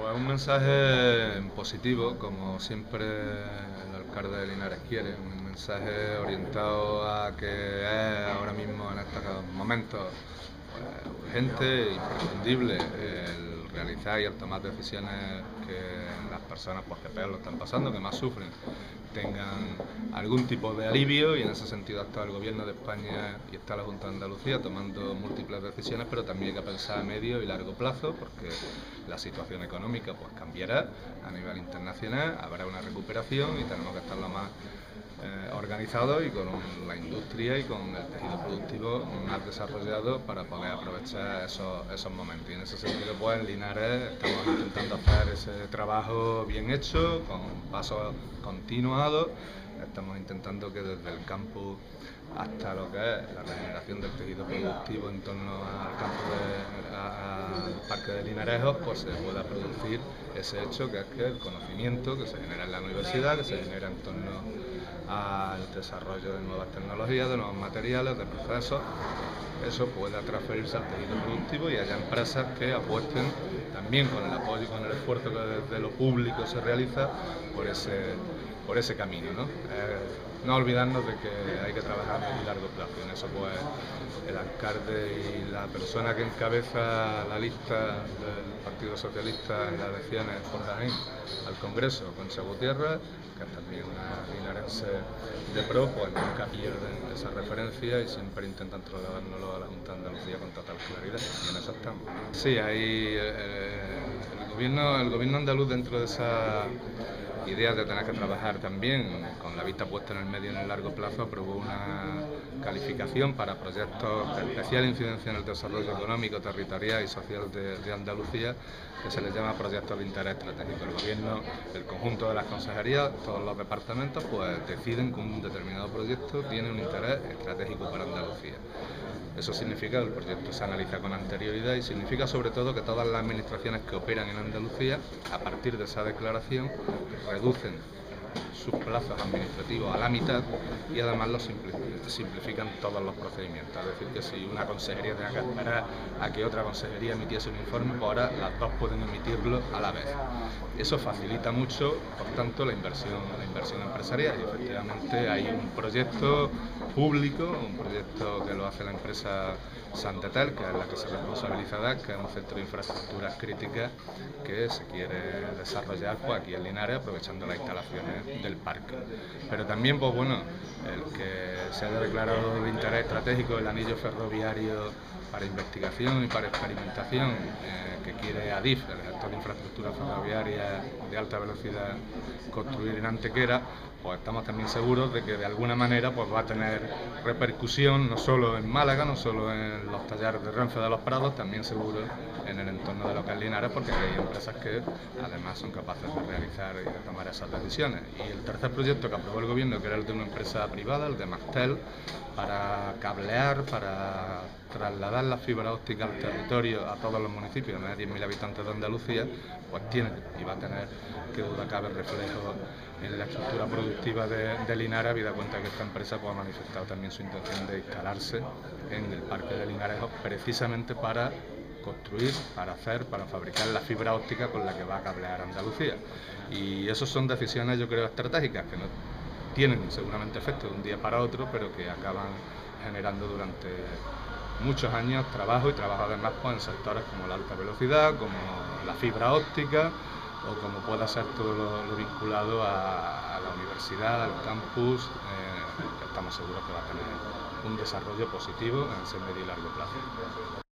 Pues un mensaje positivo, como siempre el alcalde de Linares quiere, un mensaje orientado a que es ahora mismo en estos momentos pues, urgente e imprescindible el realizar y el tomar decisiones que las personas pues, que peor lo están pasando, que más sufren, tengan algún tipo de alivio, y en ese sentido está el Gobierno de España y está la Junta de Andalucía tomando múltiples decisiones, pero también hay que pensar a medio y largo plazo, porque la situación económica pues cambiará a nivel internacional, habrá una recuperación y tenemos que estar lo más organizados y con la industria y con el tejido productivo más desarrollado para poder aprovechar esos momentos. Y en ese sentido, pues en Linares estamos intentando hacer ese trabajo bien hecho, con pasos continuados. Estamos intentando que desde el campo hasta lo que es la regeneración del tejido productivo en torno al parque de Linarejos, pues se pueda producir ese hecho, que es que el conocimiento que se genera en la universidad, que se genera en torno al desarrollo de nuevas tecnologías, de nuevos materiales, de procesos, eso pueda transferirse al tejido productivo y haya empresas que apuesten también con el apoyo y con el esfuerzo que desde lo público se realiza por ese camino, ¿no? No olvidarnos de que hay que trabajar a medio y largo plazo. En eso pues el alcalde y la persona que encabeza la lista del Partido Socialista en las elecciones por Jaén al Congreso, Concha Gutiérrez, que es también una linarense de pro, pues nunca pierden esa referencia y siempre intentan trasladárnoslo a la Junta de Andalucía con total claridad, y en eso estamos. Sí, hay el gobierno andaluz, dentro de esa idea de tener que trabajar también con la vista puesta en el medio y en el largo plazo, aprobó una calificación para proyectos de especial incidencia en el desarrollo económico, territorial y social de Andalucía, que se les llama proyectos de interés estratégico. El gobierno, el conjunto de las consejerías, todos los departamentos, pues deciden que un determinado proyecto tiene un interés estratégico para Andalucía. Eso significa que el proyecto se analiza con anterioridad y significa sobre todo que todas las administraciones que operan en Andalucía, a partir de esa declaración, reducen sus plazos administrativos a la mitad y además los simplifican todos los procedimientos. Es decir, que si una consejería tenía que esperar a que otra consejería emitiese un informe, pues ahora las dos pueden emitirlo a la vez. Eso facilita mucho, por tanto, la inversión empresarial, y efectivamente hay un proyecto público, un proyecto que lo hace la empresa Santatel, que es la que se responsabiliza de, que es un centro de infraestructuras críticas que se quiere desarrollar pues, aquí en Linares, aprovechando las instalaciones del parque. Pero también, pues bueno, el que se haya declarado de interés estratégico el anillo ferroviario para investigación y para experimentación que quiere ADIF, el gestor de infraestructuras ferroviarias de alta velocidad, construir en Antequera, pues estamos también seguros de que de alguna manera pues va a tener repercusión no solo en Málaga, no solo en los talleres de Renfe de los Prados, también seguro en el entorno de lo que es Linares, porque hay empresas que además son capaces de realizar y de tomar esas decisiones. Y el tercer proyecto que aprobó el gobierno, que era el de una empresa privada, el de Mastel, para cablear, para trasladar la fibra óptica al territorio, a todos los municipios, de 10.000 habitantes de Andalucía, pues tiene y va a tener, que duda cabe, reflejo en la estructura productiva de Linares, habida cuenta que esta empresa pues, ha manifestado también su intención de instalarse en el parque de Linarejos precisamente para construir, para fabricar la fibra óptica con la que va a cablear Andalucía. Y esas son decisiones, yo creo, estratégicas, que no tienen seguramente efecto de un día para otro, pero que acaban generando durante muchos años trabajo, y trabajo además pues, en sectores como la alta velocidad, como la fibra óptica, o como pueda ser todo lo vinculado a la universidad, al campus, que estamos seguros que va a tener un desarrollo positivo en ese medio y largo plazo.